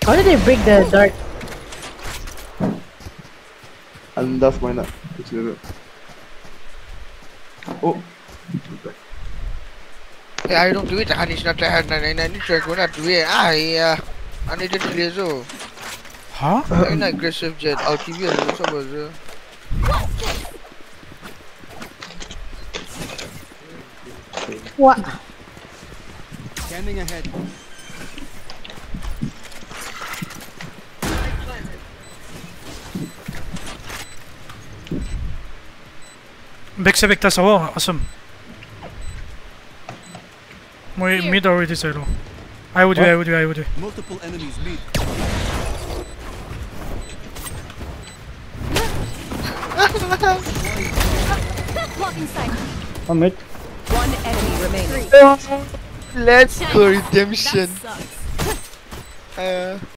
How did they break the dark? Undaff mine up. Oh. Yeah, I don't do it. Honey's not the hard 999. Sure, go not do it. I need to do so. Huh? I'm not aggressive jet. I'll give you a little. What? Scanning ahead. 백세 다 싸워. awesome. 뭐 mid already zero. I would. Multiple enemies meet. One mid. One enemy remaining. Let's go redemption.